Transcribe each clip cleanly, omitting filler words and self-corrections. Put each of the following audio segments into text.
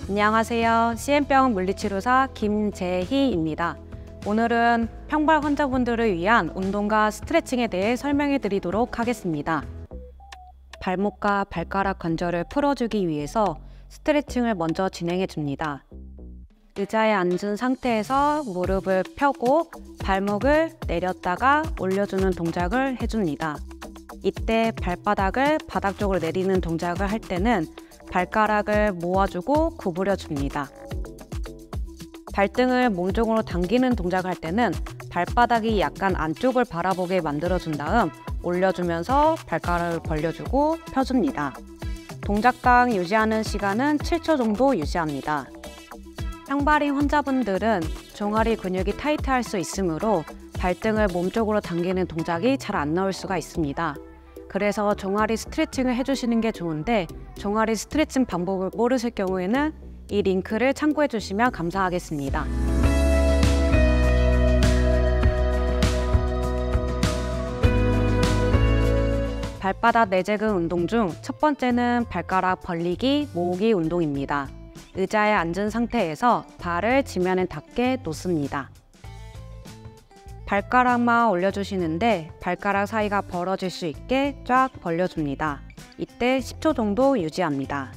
안녕하세요. CM병 물리치료사 김재희입니다. 오늘은 평발 환자분들을 위한 운동과 스트레칭에 대해 설명해 드리도록 하겠습니다. 발목과 발가락 관절을 풀어주기 위해서 스트레칭을 먼저 진행해 줍니다. 의자에 앉은 상태에서 무릎을 펴고 발목을 내렸다가 올려주는 동작을 해줍니다. 이때 발바닥을 바닥 쪽으로 내리는 동작을 할 때는 발가락을 모아주고 구부려 줍니다. 발등을 몸 쪽으로 당기는 동작을 할 때는 발바닥이 약간 안쪽을 바라보게 만들어준 다음 올려주면서 발가락을 벌려주고 펴줍니다. 동작당 유지하는 시간은 7초 정도 유지합니다. 평발인 환자분들은 종아리 근육이 타이트할 수 있으므로 발등을 몸 쪽으로 당기는 동작이 잘 안 나올 수가 있습니다. 그래서 종아리 스트레칭을 해주시는 게 좋은데 종아리 스트레칭 방법을 모르실 경우에는 이 링크를 참고해 주시면 감사하겠습니다. 발바닥 내재근 운동 중 첫 번째는 발가락 벌리기, 모으기 운동입니다. 의자에 앉은 상태에서 발을 지면에 닿게 놓습니다. 발가락만 올려주시는데 발가락 사이가 벌어질 수 있게 쫙 벌려줍니다. 이때 10초 정도 유지합니다.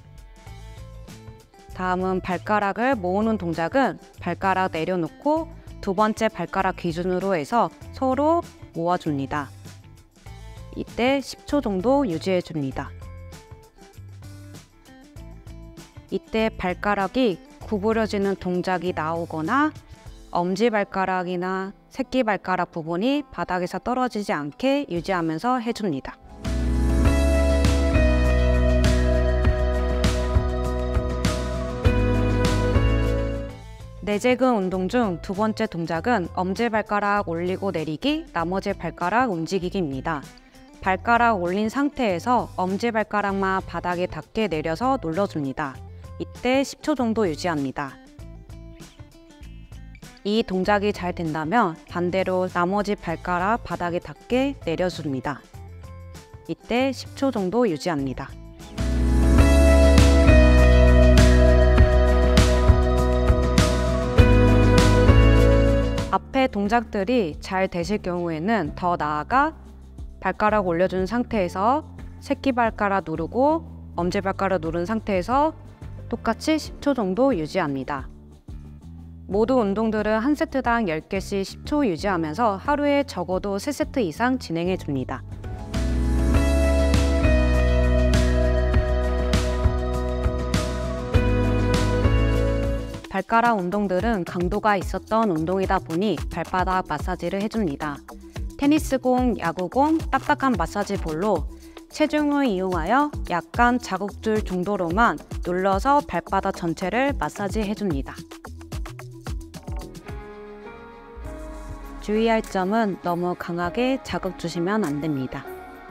다음은 발가락을 모으는 동작은 발가락 내려놓고 두 번째 발가락 기준으로 해서 서로 모아줍니다. 이때 10초 정도 유지해줍니다. 이때 발가락이 구부려지는 동작이 나오거나 엄지발가락이나 새끼발가락 부분이 바닥에서 떨어지지 않게 유지하면서 해줍니다. 내재근 운동 중 두 번째 동작은 엄지발가락 올리고 내리기, 나머지 발가락 움직이기입니다. 발가락 올린 상태에서 엄지발가락만 바닥에 닿게 내려서 눌러줍니다. 이때 10초 정도 유지합니다. 이 동작이 잘 된다면 반대로 나머지 발가락 바닥에 닿게 내려줍니다. 이때 10초 정도 유지합니다. 앞의 동작들이 잘 되실 경우에는 더 나아가 발가락 올려준 상태에서 새끼발가락 누르고 엄지발가락 누른 상태에서 똑같이 10초 정도 유지합니다. 모든 운동들은 한 세트당 10개씩 10초 유지하면서 하루에 적어도 3세트 이상 진행해 줍니다. 발가락 운동들은 강도가 있었던 운동이다 보니 발바닥 마사지를 해줍니다. 테니스공, 야구공, 딱딱한 마사지 볼로 체중을 이용하여 약간 자극 줄 정도로만 눌러서 발바닥 전체를 마사지 해줍니다. 주의할 점은 너무 강하게 자극 주시면 안 됩니다.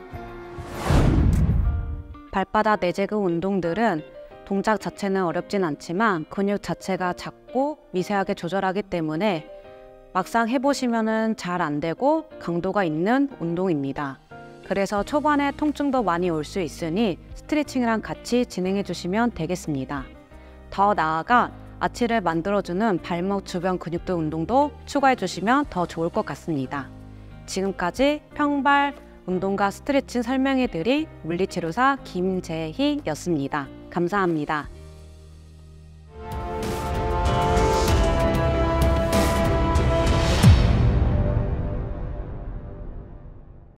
발바닥 내재근 운동들은 동작 자체는 어렵진 않지만 근육 자체가 작고 미세하게 조절하기 때문에 막상 해보시면 잘 안 되고 강도가 있는 운동입니다. 그래서 초반에 통증도 많이 올 수 있으니 스트레칭이랑 같이 진행해 주시면 되겠습니다. 더 나아가 아치를 만들어주는 발목 주변 근육들 운동도 추가해 주시면 더 좋을 것 같습니다. 지금까지 평발 운동과 스트레칭 설명해 드린 물리치료사 김재희였습니다. 감사합니다.